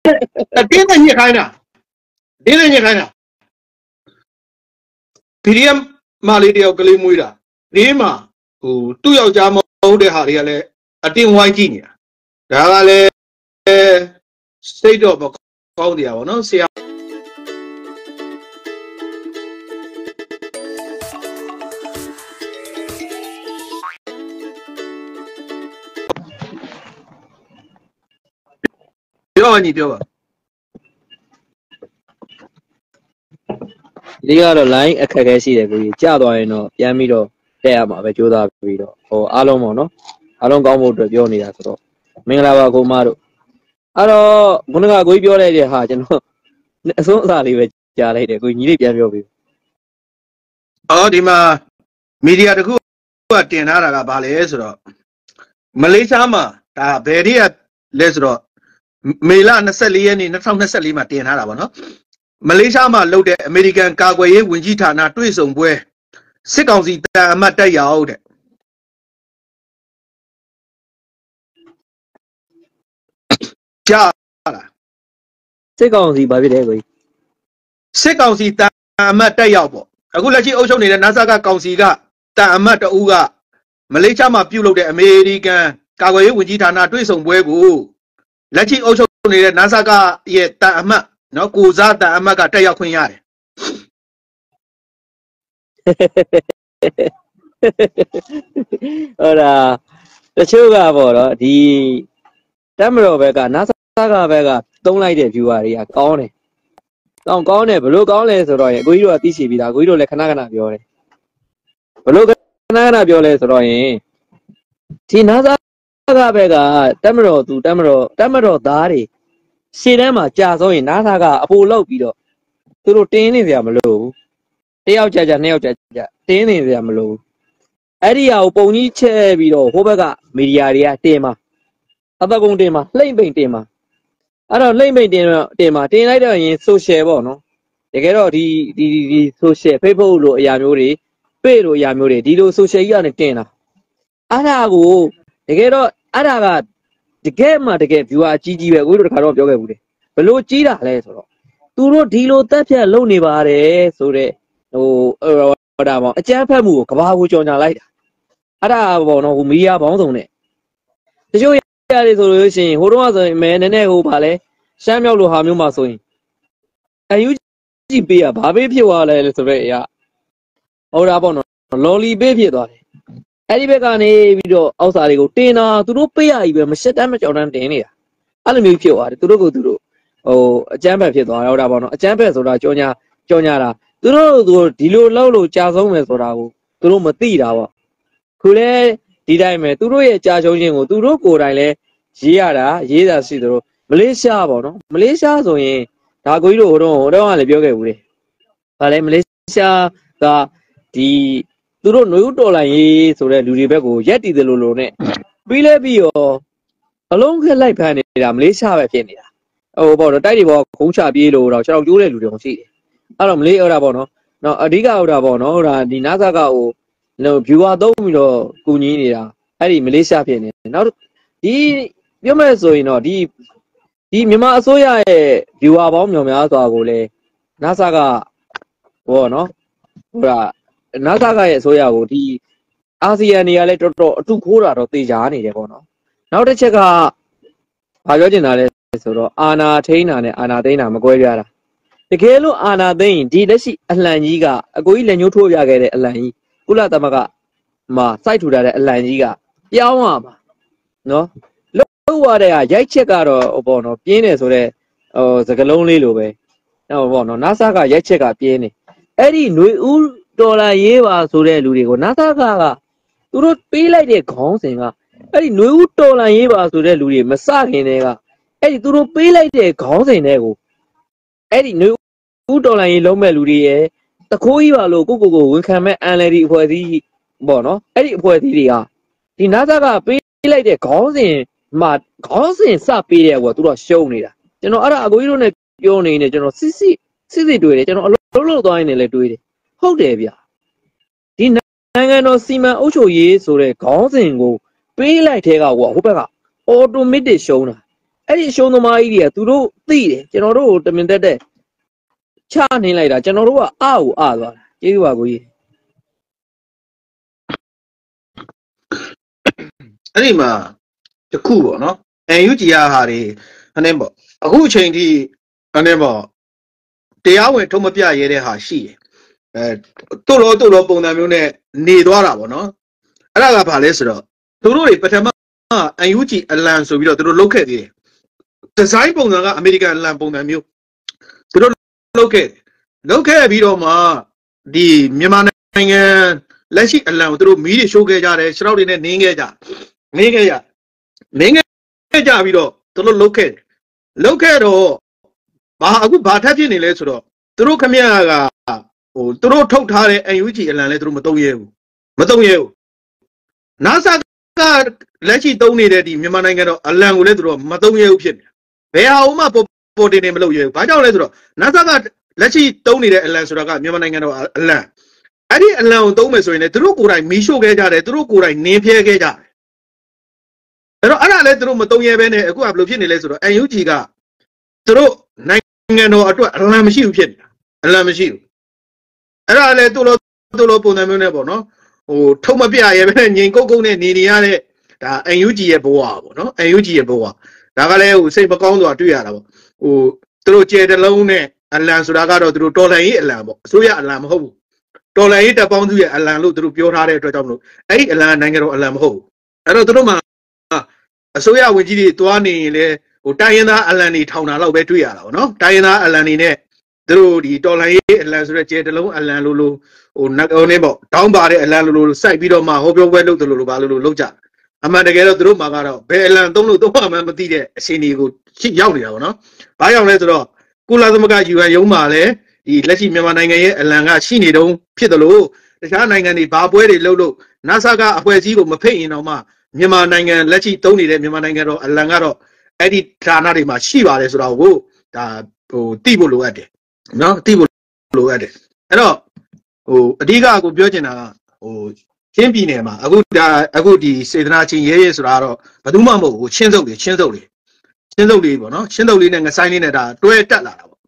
တင်းနဲ့ညှစ်ခိုင်းတာတင်းနဲ့ညှစ်ခိုင်းတာBDM မလေးတယောက်ကလေးမွေးတာဒီမှာဟိုသူ့ယောက်ျားမဟုတ်တဲ့ဟာတွေကလည်းအတင်းဝိုင်းကြည့်နေတာဒါကလည်းစိတ်တော့မကောင်းတရားပေါ့နော်ဆရာပြောပါညီပြောပါဒီကတော့ line အခက်အခဲရှိတယ်ကိုကြီးကြာသွားရင်တော့ပြန်ပြီးတော့တက်ရမှာပဲကြိုးစားပြီးတော့ဟိုအားလုံးပေါ့နော်အားလုံးကောင်းဖို့အတွက်ပြောနေတာဆိုတော့မင်္ဂလာပါကိုမတို့အဲ့တော့ခုနကကိုကြီးပြောလိုက်တဲ့ဟာကျွန်တော်အစွန်းအစားလေးပဲကြားလိုက်တယ်ကိုကြီးညီလေးပြန်ပြောပြီးဒီမှာမီဒီယာတခုကတင်ထားတာကဘာလဲဆိုတော့မလေးရှားမှာဒါဘယ်ဒီကလဲဆိုတော့မေလ24ရက်နေ့2024မှာတင်ထားတာပေါ့နော်မလေးရှားမှာလုပ်တဲ့အမေရိကန်ကာကွယ်ရေးဝန်ကြီးဌာနတွေ့ဆုံပွဲစစ်ကောင်စီတန်အမတ်တက်ရောက်တဲ့ကြားလားစစ်ကောင်စီဘာဖြစ်လဲကိုကြီးစစ်ကောင်စီတန်အမတ်တက်ရောက်ပေါ့အခုလက်ရှိအုပ်ချုပ်နေတဲ့ NASA ကကောင်စီကတန်အမတ်တဦးကမလေးရှားမှာပြုလုပ်တဲ့အမေရိကန်ကာကွယ်ရေးဝန်ကြီးဌာနတွေ့ဆုံပွဲကိုလက်ရှိအုပ်ချုပ်နေတဲ့ NASA ကရဲ့တန်အမတ်နော်ကိုစားတန်အမတ်ကတက်ရောက်ခွင့်ရတယ်ဟုတ်လားတချို့ကပေါ့နော်ဒီတက်မတော်ဘက်က NASA ကဘက်ကသုံးလိုက်တဲ့ viewer တွေကကောင်းတယ်ကောင်းတယ်ဘလို့ကောင်းလဲဆိုတော့ရင်အကိုကြီးတို့ကသိရှိပြီးသားအကိုကြီးတို့လည်းခဏခဏပြောတယ်ဘလို့ခဏခဏပြောလဲဆိုတော့ရင်ဒီ NASA ကဘက်ကတက်မတော်သားတွေရှေ့တန်းမှာကြာဆုံးရင် NASA ကအပိုလောက်ပြီးတော့သူတို့တင်းနေစရာမလိုဘူးတယောက်ကြာနှစ်ယောက်ကြာတင်းနေစရာမလိုဘူးအဲ့ဒီဟာကိုပုံကြီးချဲ့ပြီးတော့ဟိုဘက်ကမီဒီယာတွေကတင်မှာအသက်ကုန်တင်မှာလှိမ့်ပိန်တင်မှာအဲ့တော့လှိမ့်ပိန်တင်လိုက်တော့ရင် social ပေါ့နော်တကယ်တော့ဒီ social Facebook လို့အရာမျိုးတွေ page လို့အရာမျိုးတွေဒီလို social ကြီးကနေတင်တာအဲ့ဒါကိုတကယ်တော့အဲ့ဒါကတကယ်မှ viewer ကြီးပဲကိုတို့တခါတော့ပြောခဲ့ဘူးလေဘလို့ကြီးတာလဲဆိုတော့သူတို့ဒီလိုတက်ဖြတ်လုပ်နေပါတယ်ဆိုတော့ဟိုဒါပေါ့အကြမ်းဖက်မှုကိုကဘာကိုကြော်ညာလိုက်တာအဲ့ဒါပေါ့နော်ဟိုမီဒီယာပေါင်းစုံနဲ့တချို့ရတယ်ဆိုလို့ရှိရင်ဟိုတော့ဆိုရင်မဲနည်းနည်းဟိုဗာလဲရှမ်းမြောက်လိုဟာမျိုးမှာဆိုရင်အယူကြီးပေးရဘာပေးဖြစ်သွားလဲဆိုတော့အရာဟိုဒါပေါ့နော်လော်လီပေးဖြစ်သွားတယ်အဲ့ဒီဘက်ကနေပြီးတော့အောက်စာတွေကိုတင်တာသူတို့ပေးရကြီးပဲမရှက်တမ်းမကြောက်တမ်းတင်နေတာအဲ့လိုမျိုးဖြစ်သွားတယ်သူတို့ဟိုအကျန်းဖက်ဖြစ်သွားတော့ဒါပေါ့နော်အကျန်းဖက်ဆိုတာကြောညာတာသူတို့ဒီလိုလောက်လို့ကြာဆုံးမယ်ဆိုတာကိုသူတို့မသိတာပေါ့ခုလဲဒီတိုင်းပဲသူတို့ရဲ့ကြာရှုံးခြင်းကိုသူတို့ကိုယ်တိုင်လဲရေးတာရှိသလိုမလေးရှားပေါ့နော်မလေးရှားဆိုရင်ဒါကိုကြီးတို့ဟိုတော့ကလည်းပြောခဲ့ဘူးလေဒါလည်းမလေးရှားကဒီသူတို့ຫນွေဦးတော်လိုင်းရေးဆိုတဲ့လူတွေဘက်ကိုရက်တည်တယ်လို့နဲ့ပြီးလဲပြီးရောအလုံးခက်လိုက်ဖမ်းနေတာမလေးရှားပဲဖြစ်နေတာဟိုပေါ့တော့တိုက်တွေပေါ်ခုံးချပြေးလို့တော့6ကျိုးတဲ့လူတွေအောင်ရှိတယ်အဲ့တော့မလေးဟုတ်တာပေါ့နော်နော်အဓိကဟုတ်တာပေါ့နော်ဒါဒီ NASA ကဟို viewer သုံးပြီးတော့ကူညီနေတာအဲ့ဒီမလေးရှားဖြစ်နေနောက်ဒီပြောမဲ့ဆိုရင်တော့ဒီမြန်မာအစိုးရရဲ့ viewer ပေါင်းမြောင်များစွာကိုလည်း NASA ကဟောနော်ဟိုဒါ NASA ကရဲ့အစိုးရကိုဒီအာဆီယံတွေကလည်းတော်တော်အထုခိုးတာတော့သေချာနေတယ်ပေါ့နော်နောက်တစ်ချက်ကဘာပြောချင်တာလဲဆိုတော့အာနာထိန်းတာနဲ့အာနာသိန်းတာမကွဲပြားတာတကယ်လို့အာနာသိန်းဒီလက်ရှိအလှန်ကြီးကအကိုကြီးလက်ညှိုးထိုးပြခဲ့တဲ့အလှန်ကြီးကုလသမဂ္ဂမှာစိုက်ထူထားတဲ့အလှန်ကြီးကပြောင်းရမှာနော်လို့ရတဲ့ရိုက်ချက်ကတော့ဟိုပေါ့နော်ပြင်းတယ်ဆိုတော့စကလုံးလေးလိုပဲဟိုပေါ့နော် NASA ကရိုက်ချက်ကပြင်းနေအဲ့ဒီຫນွေဦးဒေါ်လာရေးပါဆိုတဲ့လူတွေကို NASA ကသူတို့ပေးလိုက်တဲ့ခေါင်းစဉ်ကအဲ့ဒီຫນွေဦးဒေါ်လာရေးပါဆိုတဲ့လူတွေမစခင်တည်းကအဲ့ဒီသူတို့ပေးလိုက်တဲ့ခေါင်းစဉ်တွေကိုအဲ့ဒီຫນွေဦးဒေါ်လာရေးလုံးမဲ့လူတွေရဲ့တခိုးကြီးပါလို့ကိုဝန်ခံမဲ့ NLD အဖွဲ့အစည်းပေါ့နော်အဲ့ဒီအဖွဲ့အစည်းတွေကဒီ NASA ကပေးလိုက်တဲ့ခေါင်းစဉ်မှာခေါင်းစဉ်စပေးတဲ့ကွာသူတို့ရှုံးနေတာကျွန်တော်အဲ့ဒါအကိုကြီးတို့နဲ့ပြောနေနေကျွန်တော်စစ်တွေ့တယ်ကျွန်တော်အလုပ်သွားနေလည်းတွေ့တယ်ဟုတ်တယ်ဗျဒီနိုင်ငံတော်စီမံအုပ်ချုပ်ရေးဆိုတဲ့ခေါင်းစဉ်ကိုပေးလိုက်တဲ့ကဟိုဘက်က automatic ရှုံးတာအဲ့ဒီရှုံးသမားကြီးတွေကသူတို့သိတယ်ကျွန်တော်တို့ကိုတမင်တက်တက်ချနှင်းလိုက်တာကျွန်တော်တို့ကအကိုသွားတာကျေးဇူးပါကိုကြီးအဲ့ဒီမှာတခုပေါ့နော်NUGဟာတွေအနေပေါ့အခုအချိန်ထိအနေပေါ့တရားဝင်ထုတ်မပြရဲတဲ့ဟာရှိတယ်တို့တော့ပုံစံမျိုးနဲ့နေသွားတာပေါ့နော်အဲ့ဒါကဘာလဲဆိုတော့သူတို့တွေပထမNUG အလံဆိုပြီးတော့သူတို့လုတ်ခဲ့သေးတယ်ဒီဇိုင်းပုံစံကအမေရိကန်အလံပုံစံမျိုးသူတို့လုတ်ခဲ့ပြီးတော့မှဒီမြန်မာနိုင်ငံလက်ရှိအလံကိုသူတို့မီးတွေရှိုးခဲ့ကြတယ်ခြေထောက်တွေနဲ့နင်းခဲ့ကြပြီးတော့သူတို့လုတ်ခဲ့တော့အခုဘာထပ်ဖြစ်နေလဲဆိုတော့သူတို့ခမရကသူတို့ထုတ်ထားတဲ့ NUG အလံလည်းသူတို့မသုံးရဲဘူးNASA ကလက်ရှိသုံးနေတဲ့ဒီမြန်မာနိုင်ငံတော့အလံကိုလည်းသူတို့မသုံးရဲဘူးဖြစ်နေဘယ်ဟာမှပေါ်တင်နေမလုပ်ရဲဘူးဘာကြောင့်လဲဆိုတော့ NASA ကလက်ရှိသုံးနေတဲ့အလံဆိုတာကမြန်မာနိုင်ငံတော့အလံအဲ့ဒီအလံကိုသုံးမယ်ဆိုရင်လည်းသူတို့ကိုယ်တိုင်မီးရှို့ခဲ့ကြတယ်သူတို့ကိုယ်တိုင်နင်းဖျဲခဲ့ကြတယ်အဲ့တော့အဲ့ဒါလည်းသူတို့မသုံးရဲဘဲနဲ့အခုကဘယ်လိုဖြစ်နေလဲဆိုတော့ NUG ကသူတို့နိုင်ငံတော်အတွက်အလံမရှိဘူးဖြစ်နေတာအလံမရှိဘူးအဲ့ဒါလည်းသူ့လိုပုံစံမျိုးနဲ့ပေါ့နော်ထုံမပြရဲပဲငြိမ်ကုတ်နဲ့နေရတဲ့ဒါ NUG ရဲ့ဘဝပေါ့နော် NUG ရဲ့ဘဝဒါကလည်းစိတ်မကောင်းစွာတွေ့ရတာပေါ့သူတို့ကျဲတလုံးနဲ့အလံဆိုတာကတော့သူတို့တော်လှန်ရေးအလံပေါ့အစိုးရအလံမဟုတ်ဘူးတော်လှန်ရေးတပ်ပေါင်းစုရဲ့အလံလို့သူတို့ပြောထားတဲ့အတွက်ကြောင့်မလို့အဲ့ဒီအလံနိုင်ငံတော်အလံမဟုတ်ဘူးအဲ့တော့သူတို့မှာအစိုးရဝင်ကြီးတွေတွားနေရင်လေတိုင်းရင်းသားအလံတွေထောင်တာလောက်ပဲတွေ့ရတာပေါ့နော်တိုင်းရင်းသားအလံတွေနဲ့သူတို့ဒီတော်လှန်ရေးအလံဆိုတဲ့ကျဲတလုံးအလံလို့နေပေါ့တောင်းပါတဲ့အလံလို့စိုက်ပြီးတော့မှဟောပြောပွဲလုပ်တယ်လို့ဘာလို့လုပ်ကြအမှန်တကယ်တော့သူတို့မှာကတော့ဘယ်အလံသုံးလို့တော့မှမသိတဲ့အခြေအနေကိုရောက်နေတာပေါ့နော်ဘာကြောင့်လဲဆိုတော့ကုလသမဂ္ဂ UN ရုံးမှာလည်းဒီလက်ရှိမြန်မာနိုင်ငံရဲ့အလံကရှိနေတုံးဖြစ်တယ်လို့တခြားနိုင်ငံတွေဘာပွဲတွေလုပ် NASA ကအဖွဲ့အစည်းကိုမဖိတ်ရင်တော့မှမြန်မာနိုင်ငံလက်ရှိသုံးနေတဲ့မြန်မာနိုင်ငံတော့အလံကတော့အဲ့ဒီဌာနတွေမှာရှိပါတယ်ဆိုတော့ကိုဒါသိဖို့လိုအပ်တယ်နော်သိဖို့လိုအပ်တယ်အဲ့တော့အဓိကကိုပြောချင်တာကချင်းပြည်နယ်မှာအခုဒီစေတနာချင်းရဲဆိုတာတော့ဘယ်သူမှမဟုတ်ဘူးချင်းစုပ်လေးပေါ့နော်ချင်းစုပ်လေးနဲ့ငဆိုင်လေးနဲ့ဒါတွဲတက်လာတာပေါ့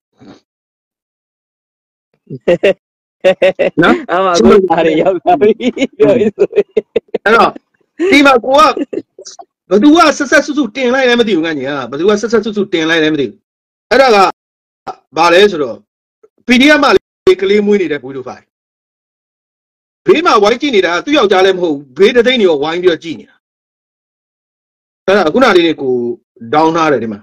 နော်အမှကိုအားရရောက်လာပြီပြောရဆိုအဲ့တော့ဒီမှာကိုကဘယ်သူကဆက်စုတင်လိုက်လည်းမသိဘူးငါညီကဘယ်သူကဆက်စုတင်လိုက်လည်းမသိဘူးအဲ့ဒါကဘာလဲဆိုတော့ PDF မှာကလေးမွေးနေတဲ့ဘူးတို့ဖိုင်ဘေးမှာဝိုင်းကြည့်နေတာသူ့ယောက်ျားလည်းမဟုတ်ဘူးဘေးတစ်သိန်းတွေရောဝိုင်းပြီးတော့ကြည့်နေတာအဲ့ဒါခုနလေးကိုဒေါင်းထားတယ်ဒီမှာ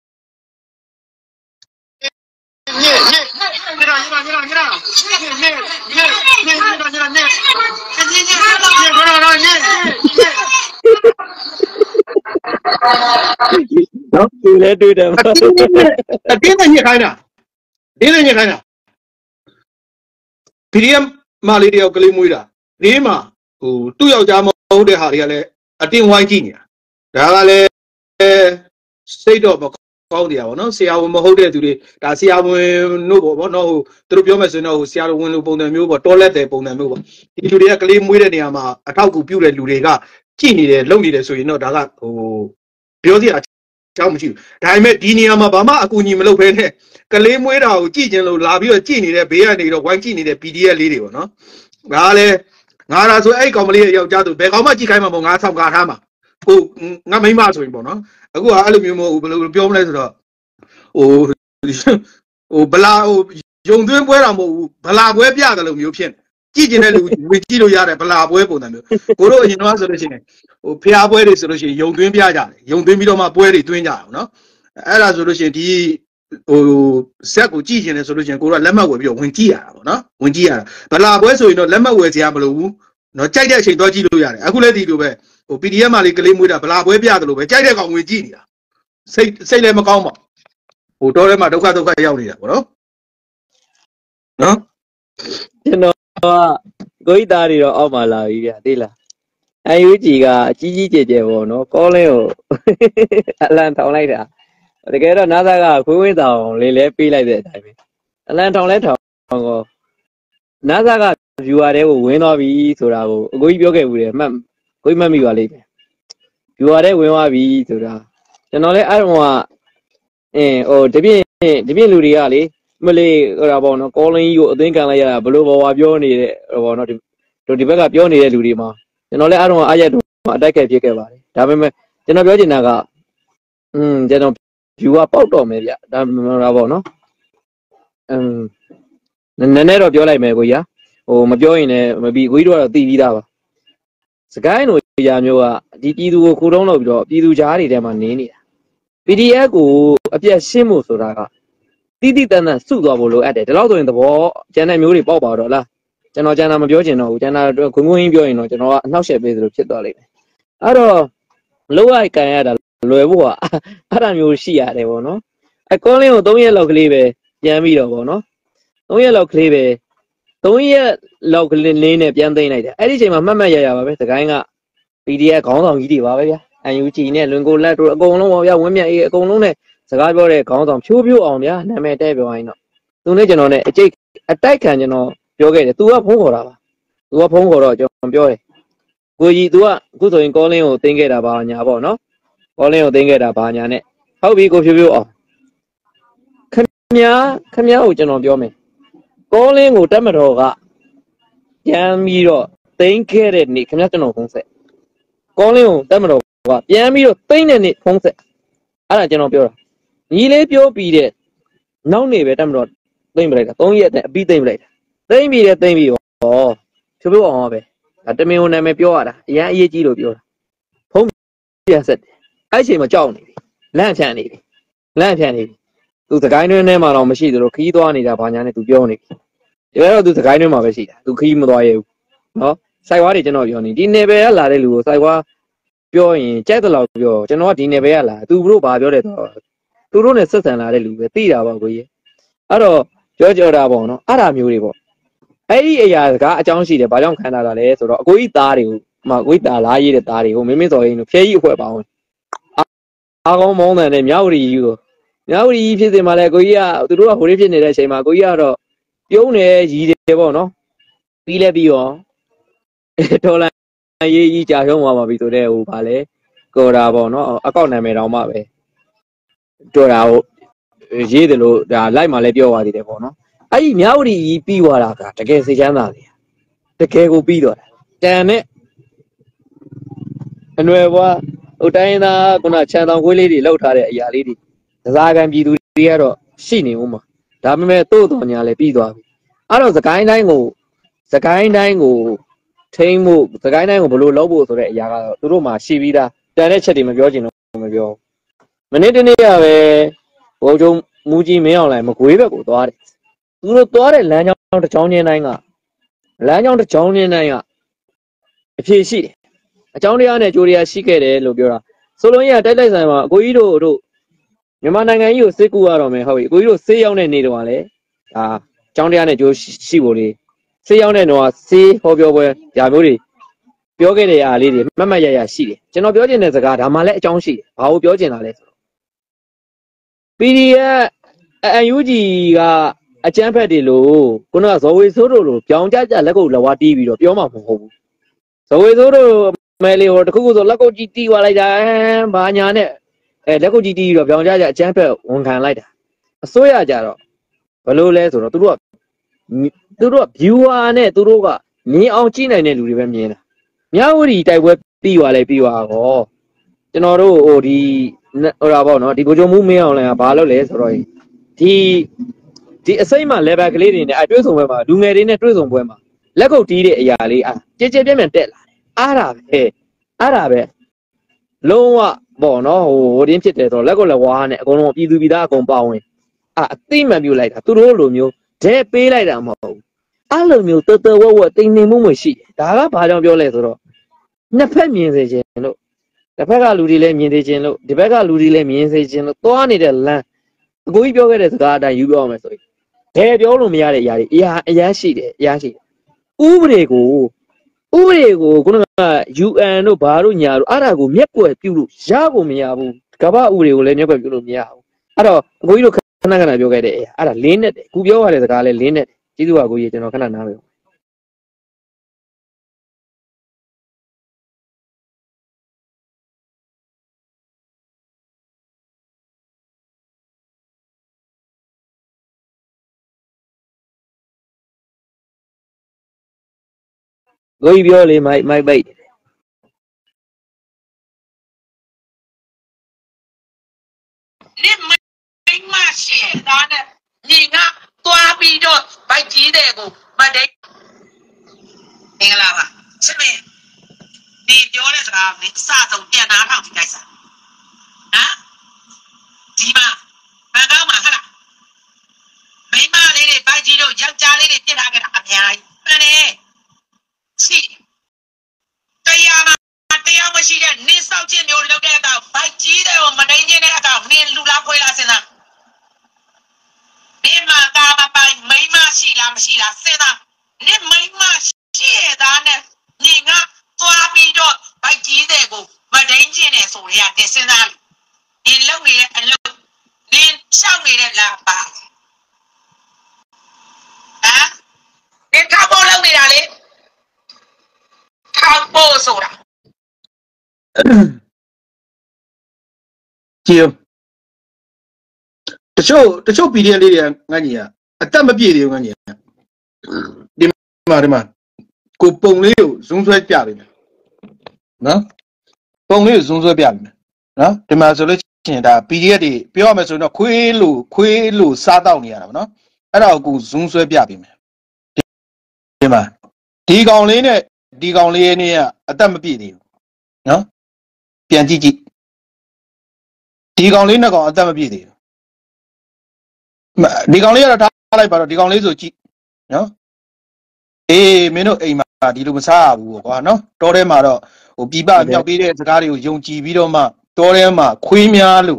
နော်သူလည်းတွေ့တယ်အတင်းနဲ့ညှစ်ခိုင်းတာPDF မလေးတယောက်ကလေးမွေးတာဘေးမှာသူ့ယောက်ျားမဟုတ်တဲ့ဟာတွေကလည်းအတင်းဝိုင်းကြည့်နေတာဒါကလည်းစိတ်တော့မကောင်းတရားပေါ့နော်ဆရာဝန်မဟုတ်တဲ့သူတွေဒါဆရာဝန်တို့ပေါ့နော်သူတို့ပြောမယ်ဆိုရင်တော့ဆရာဝန်လိုပုံစံမျိုးပေါ့တော်လက်တဲ့ပုံစံမျိုးပေါ့ဒီလူတွေကကလေးမွေးတဲ့နေရာမှာအထောက်အကူပြုတဲ့လူတွေကကြည့်နေတယ်လုပ်နေတယ်ဆိုရင်တော့ဒါကပြောစရာအကြောင်းမရှိဘူးဒါပေမဲ့ဒီနေရာမှာဘာမှအကူအညီမလုပ်ဘဲနဲ့ကလေးမွေးတာကိုကြည့်ခြင်းလို့လာပြီးတော့ကြည့်နေတဲ့ဘေးကနေတော့ဝိုင်းကြည့်နေတဲ့ PDF လေးတွေပေါ့နော်ဒါကလည်းငါဒါဆိုအဲ့ကောင်မလေးရဲ့ယောက်ျားဆိုဘယ်ကောင်မှကြည့်ခိုင်းမှာမဟုတ်ငါဆောင်ကားထားမှာငါမိမဆိုရင်ပေါ့နော်အခုကအဲ့လိုမျိုးမဟုတ်ဘူးဘယ်လိုပြောမလဲဆိုတော့ဗလာယုံသွင်းပွဲတော်မဟုတ်ဘူးဗလာပွဲပြတယ်လို့မျိုးဖြစ်ကြည့်ကျင်တဲ့လူဝင်ကြည့်လို့ရတယ်ဗလာပွဲပုံစံမျိုးကိုတို့အရင်တော့ဆိုလို့ရှိရင်ဖျားပွဲတွေဆိုလို့ရှိရင်ယုံသွင်းပြကြတယ်ယုံသွင်းပြီးတော့မှပွဲတွေသွင်းကြအောင်နော်အဲ့ဒါဆိုလို့ရှိရင်ဒီဇက်ကိုကြည့်ကျင်တယ်ဆိုလို့ရှိရင်ကိုတို့ကလက်မှတ်ဝယ်ပြီးတော့ဝင်ကြည့်ရတာပေါ့နော်ဝင်ကြည့်ရတာဗလာပွဲဆိုရင်တော့လက်မှတ်ဝယ်စရာမလိုဘူးနော်ကြိုက်တဲ့အချိန်တော့ကြည့်လို့ရတယ်အခုလည်းဒီလိုပဲPDF မှာလေးကလေးမွေးတာဗလာပွဲပြတယ်လို့ပဲကြိုက်တဲ့ကောင်ဝင်ကြည့်နေတာစိတ်လည်းမကောင်းပါတော်ထဲမှာဒုက္ခရောက်နေတာပေါ့နော်ကျွန်တော်ကကိုကြီးသားတွေတော့အောက်မှာလာပြီဗျာသိလားUG ကအကြီးကျယ်ကျယ်ပေါ့နော်ကောလင်းကိုအလံထောင်လိုက်တာတကယ်တော့ NASA ကခွေးဝင်းတောင်လေးလဲပေးလိုက်တဲ့အတိုင်းပဲအလံထောင်လဲထောင်ကော NASA က viewer တွေကိုဝင်သွားပြီဆိုတာကိုအကိုကြီးပြောခဲ့ဘူးတယ်မှတ်ကိုကြီးမှတ်မိပါလိမ့်မယ် viewer တွေဝင်သွားပြီဆိုတာကျွန်တော်လည်းအဲ့တော့တပြင်းလူတွေကလေမလေးဟိုတာပေါ့နော်ကောလင်းကြီးကိုအသိခံလိုက်ရတာဘလို့ဘောပြောနေတဲ့ဟိုပေါ့နော်ဒီဘက်ကပြောနေတဲ့လူတွေမှာကျွန်တော်လည်းအားလုံးအားရတော့အတိုက်ခိုက်ဖြစ်ခဲ့ပါတယ်ဒါပေမဲ့ကျွန်တော်ပြောချင်တာကကျွန်တော် view ကပေါက်တော့မယ်ဗျဒါပေါ့နော်နည်းနည်းတော့ပြောလိုက်မယ်ကိုကြီးဟိုမပြောရင်လည်းမပြီးကိုကြီးတို့ကတော့သိပြီးသားပါစကိုင်းလိုရာမျိုးကဒီပြည်သူကိုခိုးတုံးလုပ်ပြီးတော့ပြည်သူကြားတွေထဲမှာနေနေတာ PDF ကိုအပြတ်ရှင်းဖို့ဆိုတာကတိတိတန်းတန်းစုသွားဖို့လိုအပ်တယ်ဒီလောက်ဆိုရင်သဘောကျန်တဲ့မျိုးတွေပေါက်ပါတော့လားကျွန်တော်ကျန်တာမပြောချင်တော့ဘူးကျန်တာခွန်းခွင်းပြောရင်တော့ကျွန်တော်ကအနှောက်အယှက်ပေးသလိုဖြစ်သွားလိမ့်မယ်အဲ့တော့လောရကန်ရတာလွယ်ဖို့ကအဲ့ဒါမျိုးရှိရတယ်ပေါ့နော်အကောလင်းကို3ရက်လောက်ကလေးပဲပြန်ပြီးတော့ပေါ့နော်3ရက်လောက်ကလေးပဲ3ရက်လောက်ကလေးနဲ့ပြန်သိမ်းလိုက်တယ်အဲ့ဒီအချိန်မှာမှတ်ရပါပဲစကိုင်းက PDF ခေါင်းဆောင်ကြီးတွေပါပဲဗျာ UNG နဲ့လွင်ကိုလက်တို့အကုန်လုံးပါဗျာဝင်းမြတ်အေးအကုန်လုံးနဲ့စကားပြောတဲ့ခေါင်းဆောင်ဖြိုးအောင်ဗျာနာမည်တဲ့ပြောရင်တော့သူနဲ့ကျွန်တော်နဲ့အတိုက်ခံကျွန်တော်ပြောခဲ့တယ်သူကဖုန်းခေါ်တာပါသူကဖုန်းခေါ်တော့ကျွန်တော်ပြောတယ်ကိုကြီး तू ကအခုဆိုရင်ကောလင်းကိုတင်းခဲ့တာပါညာပေါ့နော်ကောလင်းကိုတင်းခဲ့တာပါညာနဲ့ဟုတ်ပြီကိုဖြိုးအောင်ခမည်းကိုကျွန်တော်ပြောမယ်ကောလင်းကိုတက်မတော်ကပြန်ပြီးတော့တင်းခဲ့တဲ့နေ့ခမည်းကျွန်တော်ဖုန်းဆက်ကောလင်းကိုတက်မတော်ကပြန်ပြီးတော့သိမ့်တဲ့နေ့ဖုန်းဆက်အဲ့ဒါကျွန်တော်ပြောတာညီလေးပြောပြီးတဲ့နောက်နေ့ပဲတက်မတော်သိမ့်ပလိုက်တာ3ရက်နဲ့အပြီးသိမ့်ပလိုက်တာသိမ့်ပြီးရောဖြိုးအောင်ပါပဲဒါတမင်ကိုနာမည်ပြောရတာအရန်အရေးကြီးလို့ပြောတာဖုန်းပြန်ဆက်တယ်အဲ့အချိန်မှာကြောက်နေပြီလန့်ဖြန့်နေပြီသူစကိုင်းတွင်းထဲမှာတော့မရှိသလိုခီးသွားနေတာဘာညာနဲ့သူပြောနေပြီဒီလိုတော့သူစကိုင်းတွင်းမှာပဲရှိတာသူခီးမသွားရဘူးနော်စိုက်ဝါးတွေကျွန်တော်ပြောနေဒီနယ်ပယ်ကလာတဲ့လူကိုစိုက်ဝါးပြောရင်ကြိုက်တဲ့လောက်ပြောကျွန်တော်ကဒီနယ်ပယ်ကလာသူတို့ဘာပြောတယ်ဆိုတော့သူတို့နဲ့ဆက်ဆံလာတဲ့လူပဲသိတာပေါ့ကိုကြီးအဲ့တော့ပြောတာပေါ့နော်အဲ့ဒါမျိုးတွေပေါ့အဲ့ဒီအရာကအကြောင်းရှိတယ်ဘာကြောင့်ခံတာလဲဆိုတော့အကိုကြီးသားတွေကိုကိုကြီးသားလားရေးတဲ့သားတွေကိုမင်းစော်ရင်တို့ဖျဲကြီးအဖွဲပါအောင်အားကောင်းမောင်းတယ်နဲ့မြောက်ရီကြီးကိုမြောက်ရီကြီးဖြစ်စင်မှာလဲကိုကြီးကသူတို့ကဟိုလေးဖြစ်နေတဲ့အချိန်မှာကိုကြီးကတော့ပြုံးတယ်ရီးတယ်ပေါ့နော်ပြီးလဲပြီးရောဒေါ်လာရေးကြီးကြာရှုံးသွားပါပြီဆိုတဲ့ဟိုဗာလဲကော်တာပေါ့နော်အကောက်နာမည်တောင်မှပဲတော်တာဟိုရေးတယ်လို့ဒါလိုက်မှလဲပြောပါသေးတယ်ပေါ့နော်အဲ့ဒီမြောက်ရီကြီးပြီးသွားတာကတကယ်စိတ်ချမ်းသာတယ်တကယ်ကိုပြီးသွားတာတန်နဲ့အနွယ်ဘွားဟိုတိုင်းသားခုနခြံတောင်ခွေးလေးတွေလှုပ်ထားတဲ့အရာလေးတွေသစားကံပြည်သူတွေကတော့ရှိနေဦးမှာဒါပေမဲ့တို့တော်ညာလည်းပြီးသွားပြီအဲ့တော့စကိုင်းတိုင်းကိုထိန်းဖို့စကိုင်းတိုင်းကိုဘယ်လိုလုပ်ဖို့ဆိုတဲ့အရာကတော့သူတို့မှရှိပြီးသားတန်တဲ့ချက်တွေမပြောချင်တော့မပြောမနေ့တနေ့ကပဲဘုံကျုံမူကြီးမင်းအောင်လိုက်မကွေးဘက်ကိုသွားတယ်သူတို့သွားတဲ့လမ်းကြောင်းတစ်ချောင်းချင်းတိုင်းကအဖြေရှိတယ်အကြောင်းတရားနဲ့ကြိုးတရားရှိခဲ့တယ်လို့ပြောတာဆိုလိုရင်းကတိုက်ဆိုင်မှာအကိုကြီးတို့မြန်မာနိုင်ငံကြီးကိုစစ်ကူရတော့မယ်ဟုတ်ပြီအကိုကြီးတို့ဆေးရောက်တဲ့နေတော့ကလည်းဒါအကြောင်းတရားနဲ့ကြိုးရှိဖို့လေဆေးရောက်တဲ့တော့ဆေးဟောပြောပွဲဒါမျိုးတွေပြောခဲ့တဲ့အားလေးတွေမှတ်ရရှိတယ်ကျွန်တော်ပြောချင်တဲ့စကားဒါမှလည်းအကြောင်းရှိတယ်ဘာလို့ပြောချင်တာလဲဆိုတော့ PDF UNG ကအကျန်းဖက်တွေလို့ခုနကဇော်ဝေဆိုးတို့လိုပြောင်းကြလက်ကုပ်လက်ဝါးတီးပြီးတော့ပြောမှာမဟုတ်ဘူးဇော်ဝေဆိုးတို့မဲလေးဟိုတခုခုဆိုလက်ကုပ်ကြီးတီးသွားလိုက်တာဘာညာနဲ့လက်ကုပ်ကြီးတီးပြီးတော့ပြောင်းကြအကျန်းဖက်ဝန်ခံလိုက်တာအစိုးရကြတော့ဘလို့လဲဆိုတော့သူတို့က viewer နဲ့သူတို့ကမြင်အောင်ကြည့်နိုင်တဲ့လူတွေပဲမြင်တာမြဝတီတိုက်ပွဲပြီးသွားရောကျွန်တော်တို့ဟိုတာပေါ့နော်ဒီကိုကြုံမှုမင်းအောင်လည်းဘာလို့လဲဆိုတော့ဒီအစိမ့်မှ level ကလေးတွေနဲ့တွေ့ဆုံပွဲမှာလူငယ်တွေနဲ့တွေ့ဆုံပွဲမှာလက်ကုပ်တီးတဲ့အရာလေးကြဲပြန့်တက်လာတယ်အားတာပဲလုံးဝပေါ့နော်ဟိုတင်းဖြစ်တယ်ဆိုတော့လက်ကုပ်လက်ဝါးနဲ့အကုန်လုံးပြည်သူပြည်သားအကုန်ပါဝင်အသိမှန်ပြုတ်လိုက်တာသူတို့လိုမျိုးဒဲပေးလိုက်တာမဟုတ်ဘူးအဲ့လိုမျိုးတော်ဝက်တိမ်နေမှုမရှိဒါကဘာကြောင့်ပြောလဲဆိုတော့နှစ်ဖက်မြင်စေခြင်းလို့တစ်ဖက်ကလူတွေလည်းမြင်စေခြင်းလို့ဒီဘက်ကလူတွေလည်းမြင်စေခြင်းလို့သွားနေတဲ့လမ်းအကိုကြီးပြောခဲ့တဲ့စကားအတိုင်းယူပြောရမယ်ဆိုရင်ဘယ်ပြောလို့မရတဲ့အရာတွေအရာရှိတယ်ဥပဒေကိုခုနက UN တို့ဘာတို့ညာတို့အဲ့ဒါကိုမျက်ကွယ်ပြုလို့ရဖို့မရဘူးကမ္ဘာဥပဒေကိုလည်းမျက်ကွယ်ပြုလို့မရဘူးအဲ့တော့အကိုကြီးတို့ခဏပြောခဲ့တဲ့အရာအဲ့ဒါလင်းနဲ့တယ်ခုပြောရတဲ့စကားလည်းလင်းနဲ့တယ်ကျေးဇူးပါကိုကြီးကျွန်တော်ခဏနားပဲကိုကြီးပြောလေမိုက်ပိတ်你没嘛写他呢？你看多比着白鸡的个，没得，明白了吧？是不是？你ပြော的这个，你啥时候点哪趟去开始？啊？鸡嘛，刚刚嘛哈啦，没嘛嘞的白鸡肉，养家里的点那个大便宜，那呢？是，对呀嘛。တရားမရှိတဲ့နင်းစောက်ခြင်းမျိုးလုပ်တဲ့အခါဘိုက်ကြီးတဲ့ကိုမနှိမ့်ခြင်းတဲ့အခါနင်းလူလားခွေးလားစဉ်းစားနင်းမှာကာမပိုင်မိမရှိလားမရှိလားစဉ်းစားနင်းမိမရှိရတာနဲ့ညီငါသွားပြီးတော့ဘိုက်ကြီးတဲ့ကိုမနှိမ့်ခြင်းနဲ့ဆိုရတဲ့စဉ်းစားနင်းလုံနေတဲ့အလုပ်နင်းရှောက်နေတဲ့လားပါဟမ်နင်းထောက်ဖို့လုပ်နေတာလေထောက်ဖို့ဆိုတာကြည့်တချို့ PDF လေးတွေကငါညီအတက်မပြည့်သေးဘူးငါညီဒီမှာကိုပုံလေးကိုဇုံဆွဲပြပေးမယ်နော်ပုံလေးကိုဇုံဆွဲပြပေးမယ်နော်ဒီမှာဆိုလို့ရှိရင်ဒါ PDF တွေပြောရမယ်ဆိုရင်တော့ခွေးလို့စားတော့နေရတာဗောနော်အဲ့ဒါကိုဇုံဆွဲပြပေးမယ်ဒီမှာဒီကောင်လေးနဲ့ဒီကောင်လေးနဲ့ကအတက်မပြည့်သေးဘူးနော်ပြန်ကြည့်ဒီကောင်လေးနှစ်ကောင်အသက်မပြည့်သေးဘူးဒီကောင်လေးကတော့ထားလိုက်ပါတော့ဒီကောင်လေးဆိုကြည့်နော်အေးမင်းတို့အိမ်မှာဒီလိုမစားရဘူးကွာနော်တောထဲမှာတော့ဟိုပြပမြောက်ပေးတဲ့စကားတွေကိုယုံကြည်ပြီးတော့မှတောထဲမှာခွေးများလို့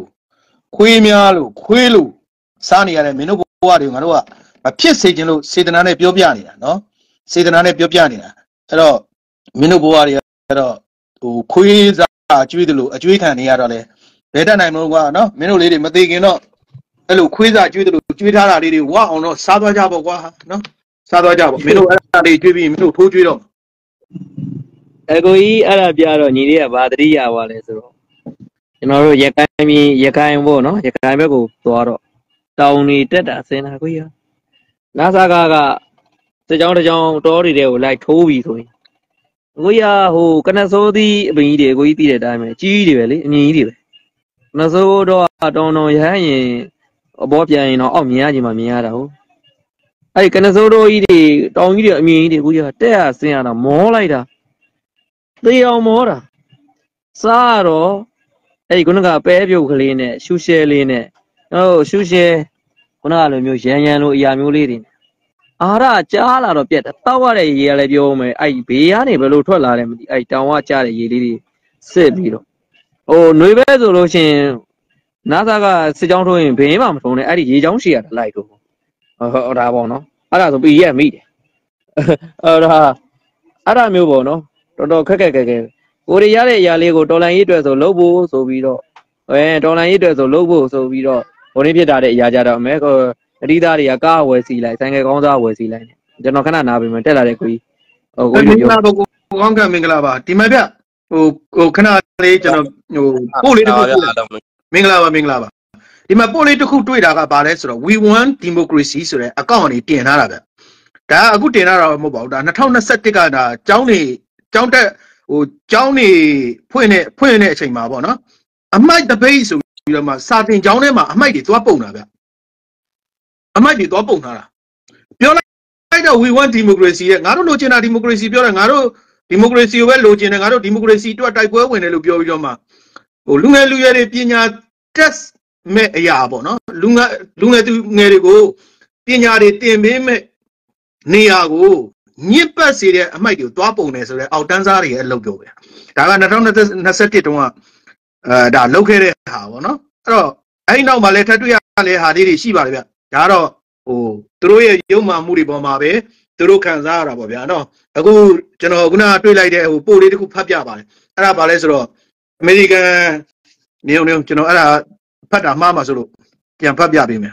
စားနေရတဲ့မင်းတို့ဘဝတွေကိုငါတို့ကမဖြစ်စေချင်လို့စေတနာနဲ့ပြောပြနေတာနော်စေတနာနဲ့ပြောပြနေတာအဲ့တော့မင်းတို့ဘဝတွေကတော့ဟိုခွေးစားအကျွေးတယ်လို့အကျွေးခံနေရတော့လေဘယ်တတ်နိုင်မလို့ကွာနော်မင်းတို့လေးတွေမသိခင်တော့အဲ့လိုခွေးစားကျွေးတယ်လို့ကျွေးထားတာလေးတွေဝအောင်တော့စားသွားကြပေါ့ကွာနော်စားသွားကြပေါ့မင်းတို့အဲ့ဒါလေးကျွေးပြီးမင်းတို့ထိုးကျွေးတော့အကိုကြီးအဲ့ဒါပြတော့ညီလေးကဘာတတိယပါလဲဆိုတော့ကျွန်တော်တို့ရခိုင်ပေါ့နော်ရခိုင်ဘက်ကိုသွားတော့တောင်နေတက်တာစင်တာကိုကြီးနာဆာကစစ်ကြောင်းတောတွေတဲ့ကိုလိုက်ထိုးပြီးဆိုရင်ကိုကြီးဟိုကနစိုးသီးအပင်ကြီးတွေကိုကြီးသိတဲ့အတိုင်းပဲကြီးတွေပဲလေအမြင်ကြီးတွေပဲကနစိုးတော့တောင်ရဟန်းရင်အဘောပြန်ရင်တော့အောက်မြင်ရခြင်းမှမြင်ရတာဟုတ်အဲ့ကနစိုးတော်ကြီးတွေတောင်ကြီးတွေအမြင်ကြီးတွေကိုကြီးတက်ရဆင်းရတာမောလိုက်တာသေအောင်မောတာစားတော့အဲ့ခုနကပဲပြုတ်ကလေးနဲ့ရှူရှဲလေးနဲ့ရှူရှဲခုနကလိုမျိုးရန်လိုအရာမျိုးလေးတွေအာရကြားလာတော့ပြက်တာတောက်ရတဲ့ရေကလည်းပြောမယ်အဲ့ဘေးကနေဘယ်လိုထွက်လာတယ်မသိအဲ့တောင်ကကြားတဲ့ရေလေးတွေစစ်ပြီးတော့ဟိုຫນွေပဲဆိုလို့ရှင်နာသာကစစ်ကြောင်းထိုးရင်ဘင်းမှမထုံးနဲ့အဲ့ဒီရေချောင်းရှည်ရတာလိုက်တော့ဟောဒါပေါ့နော်အဲ့ဒါဆိုပြီးရက်မိတယ်အဲ့ဒါမျိုးပေါ့နော်တော်တော်ခက်ကိုရီရတဲ့အရာလေးကိုတော်လန်ရေးအတွက်ဆိုလုပ်ဖို့ဆိုပြီးတော့တော်လန်ရေးအတွက်ဆိုလုပ်ဖို့ဆိုပြီးတော့ဟိုနေ့ဖြစ်တာတဲ့အရာကြတော့အမေအဒီသားတွေကကားဝယ်စီလိုက်ဆိုင်ကယ်ကောင်းစားဝယ်စီလိုက်ကျွန်တော်ခဏနာပြီမယ်တက်လာတဲ့ကိုကြီးကိုကြီးပြောကိုကောင်းကမင်္ဂလာပါဒီမှာဗျဟိုခဏလေးကျွန်တော်ဟိုပို့လေးတစ်ခုမင်္ဂလာပါဒီမှာပို့လေးတစ်ခုတွေ့တာကဘာလဲဆိုတော့ we want democracy ဆိုတဲ့အကောင့်ကနေတင်ထားတာဗျဒါအခုတင်ထားတာမဟုတ်ပါဘူးဒါ2021ကဒါကျောင်းတက်ဟိုကျောင်းနေဖွင့်တဲ့အချိန်မှာပေါ့နော်အမိုက်တပိတ်ဆိုပြီးတော့မှစာတင်ကျောင်းထဲမှာအမိုက်တွေသွားပုံတာဗျအမိုက်တွေသွားပုံထားတာပြောလိုက်တော့ we want democracy ရဲ့ငါတို့လိုချင်တာ democracy ပြောတယ်ငါတို့ democracy ကိုပဲလိုချင်တယ်ငါတို့ democracy အတွက်တိုက်ပွဲဝင်တယ်လို့ပြောပြီးတော့မှဟိုလူငယ်တွေပညာ test မဲ့အရာပေါ့နော်လူငယ်တွေကိုပညာတွေတင်ပေးမဲ့နေရာကိုညစ်ပတ်စေတဲ့အမိုက်တွေကိုသွားပုံတယ်ဆိုတော့အောက်တန်းစားတွေရဲ့အလုပ်ပြောပဲဒါက2021တုန်းကဒါလုပ်ခဲ့တဲ့ဟာပေါ့နော်အဲ့တော့အဲ့ဒီနောက်မှာလည်းထပ်တွေ့ရတဲ့ဟာလေးတွေရှိပါတယ်ဗျဒါကတော့ဟိုသူတို့ရဲ့ရုံမှမှုတွေပေါ်မှာပဲသူတို့ခံစားရတာပေါ့ဗျာနော်အခုကျွန်တော်ခုနတွေ့လိုက်တဲ့ဟိုပို့လေးတစ်ခုဖတ်ပြပါတယ်အဲ့ဒါဘာလဲဆိုတော့အမေရိကန်နေကျွန်တော်အဲ့ဒါဖတ်တာမှားမှာဆိုလို့ပြန်ဖတ်ပြပေးမယ်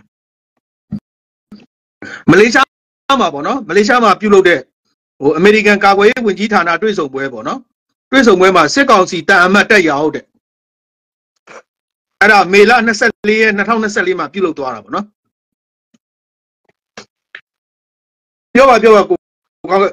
မလေးရှားမှာပေါ့နော်မလေးရှားမှာပြုလုပ်တဲ့ဟိုအမေရိကန်ကာကွယ်ရေးဝန်ကြီးဌာနတွေ့ဆုံပွဲပေါ့နော်တွေ့ဆုံပွဲမှာစစ်ကောင်စီတာအမတ်တက်ရောက်တဲ့အဲ့ဒါမေလ24ရက်2024မှာပြုလုပ်သွားတာပေါ့နော်ပြောပါကို